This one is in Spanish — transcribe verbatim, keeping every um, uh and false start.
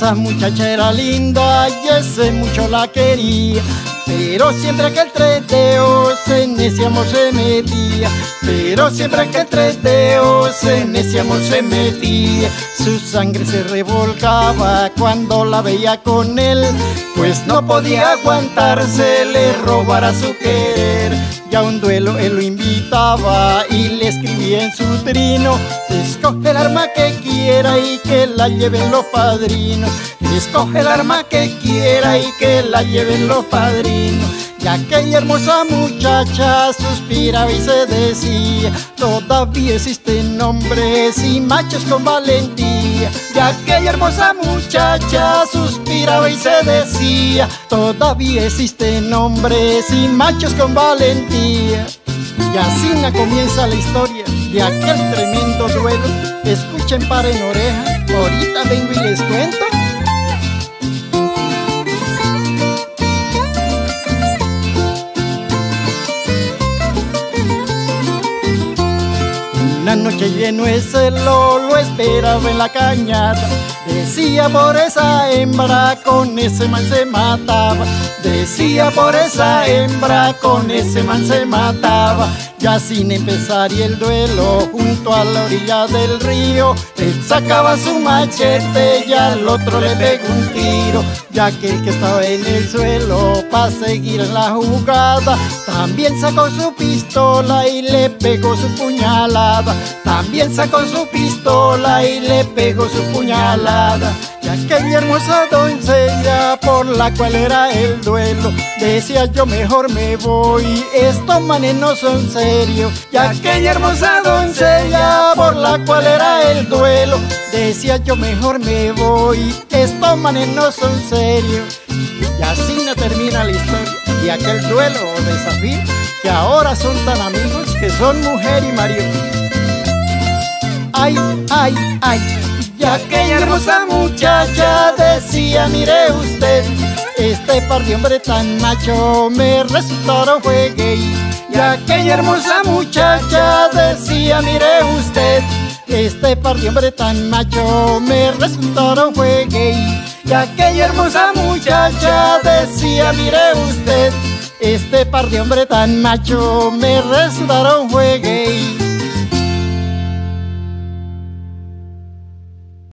Esa muchacha era linda y ese mucho la quería, pero siempre que el tres dedos en ese amor se metía, pero siempre que el tres dedos en ese amor se metía, su sangre se revolcaba cuando la veía con él, pues no podía aguantarse, le robara su querer. Y a un duelo él lo invitaba y le escribía en su trino: escoge el arma que quiera y que la lleven los padrinos, escoge el arma que quiera y que la lleven los padrinos. Y aquella hermosa muchacha suspiraba y se decía: todavía existen hombres y machos con valentía. Y aquella hermosa muchacha suspiraba y se decía: todavía existen hombres y machos con valentía. Y así comienza la historia de aquel tremendo duelo. Escuchen, paren oreja, ahorita vengo y les cuento. Una noche lleno de celo lo esperaba en la cañada, decía: por esa hembra con ese man se mataba, decía: por esa hembra con ese man se mataba. Ya sin empezar y el duelo, junto a la orilla del río, él sacaba su machete y al otro le pegó un tiro. Ya que el que estaba en el suelo pa' seguir en la jugada, también sacó su pistola y le pegó su puñalada, también sacó su pistola y le pegó su puñalada. Y aquella hermosa doncella por la cual era el duelo, decía: yo mejor me voy, estos manes no son serios. Y aquella hermosa doncella por la cual era el duelo, decía: yo mejor me voy, estos manes no son serios. Y así no termina la historia de aquel duelo de Zafir, que ahora son tan amigos que son mujer y marido. Ay, ay, ay. Y aquella hermosa muchacha decía: mire usted, este par de hombre tan macho me resultaron fue gay. Y aquella hermosa muchacha decía: mire usted, este par de hombre tan macho me resultaron fue gay. Y aquella hermosa muchacha decía: mire usted, este par de hombre tan macho me resultaron fue gay.